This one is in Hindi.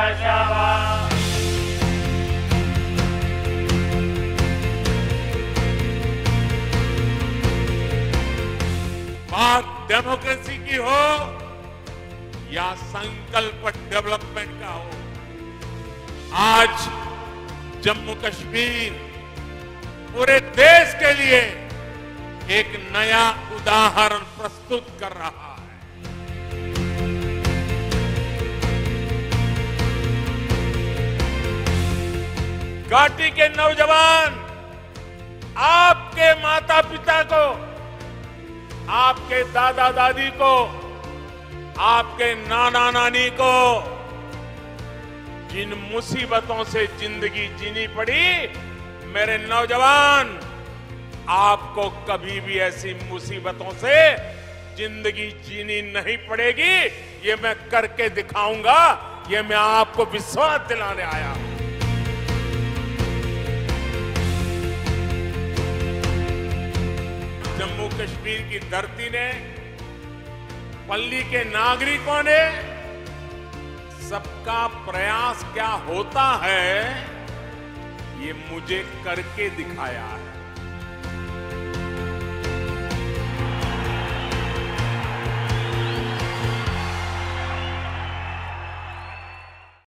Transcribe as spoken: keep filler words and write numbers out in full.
शाबाश। बात डेमोक्रेसी की हो या संकल्प डेवलपमेंट का हो, आज जम्मू कश्मीर पूरे देश के लिए एक नया उदाहरण प्रस्तुत कर रहा है। घाटी के नौजवान आपके माता पिता को, आपके दादा दादी को, आपके नाना नानी को जिन मुसीबतों से जिंदगी जीनी पड़ी, मेरे नौजवान आपको कभी भी ऐसी मुसीबतों से जिंदगी जीनी नहीं पड़ेगी। ये मैं करके दिखाऊंगा, ये मैं आपको विश्वास दिलाने आया हूं। जम्मू कश्मीर की धरती ने, पल्ली के नागरिकों ने सबका प्रयास क्या होता है, ये मुझे करके दिखाया है।